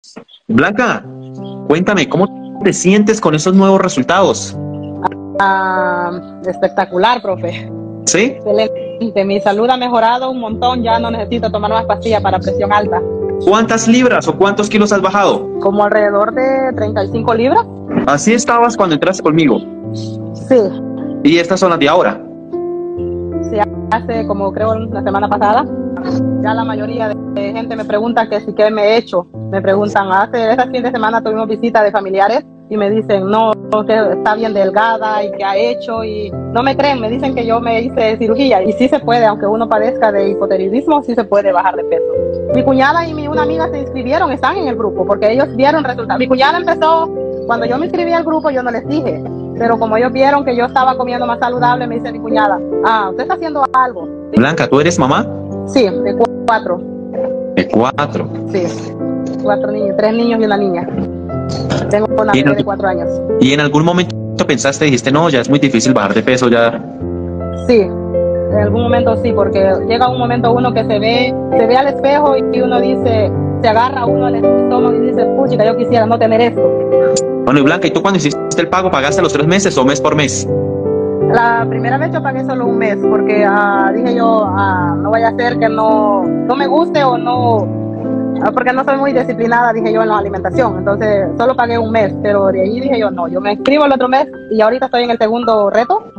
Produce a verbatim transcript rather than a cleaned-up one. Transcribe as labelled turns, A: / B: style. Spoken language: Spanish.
A: Blanca, cuéntame, ¿cómo te sientes con esos nuevos resultados?
B: Ah, espectacular, profe.
A: ¿Sí?
B: Excelente. Mi salud ha mejorado un montón. Ya no necesito tomar más pastillas para presión alta.
A: ¿Cuántas libras o cuántos kilos has bajado?
B: Como alrededor de treinta y cinco libras.
A: Así estabas cuando entraste conmigo.
B: Sí.
A: ¿Y estas son las de ahora?
B: Sí, hace como creo la semana pasada. Ya la mayoría de gente me pregunta que si qué me he hecho. Me preguntan, hace ese fin de semana tuvimos visita de familiares y me dicen, no, que está bien delgada y que ha hecho, y no me creen, me dicen que yo me hice cirugía, y sí se puede, aunque uno padezca de hipotiroidismo, sí se puede bajar de peso. Mi cuñada y mi, una amiga se inscribieron, están en el grupo, porque ellos vieron resultados. Mi cuñada empezó, cuando yo me inscribí al grupo, yo no les dije, pero como ellos vieron que yo estaba comiendo más saludable, me dice mi cuñada, ah, usted está haciendo algo. ¿Sí?
A: Blanca, ¿tú eres mamá?
B: Sí, de cuatro.
A: De cuatro.
B: Sí, cuatro niños, tres niños y una niña. Tengo una bebé de cuatro años.
A: ¿Y en algún momento pensaste, dijiste, no, ya es muy difícil bajar de peso, ya?
B: Sí, en algún momento sí, porque llega un momento uno que se ve, se ve al espejo y uno dice, se agarra uno al estómago y dice, puchica, yo quisiera no tener esto.
A: Bueno, y Blanca, ¿y tú cuando hiciste el pago, pagaste los tres meses o mes por mes?
B: La primera vez yo pagué solo un mes, porque uh, dije yo, uh, no vaya a ser que no, no me guste o no, porque no soy muy disciplinada, dije yo, en la alimentación. Entonces solo pagué un mes, pero de ahí dije yo, no, yo me inscribo el otro mes y ahorita estoy en el segundo reto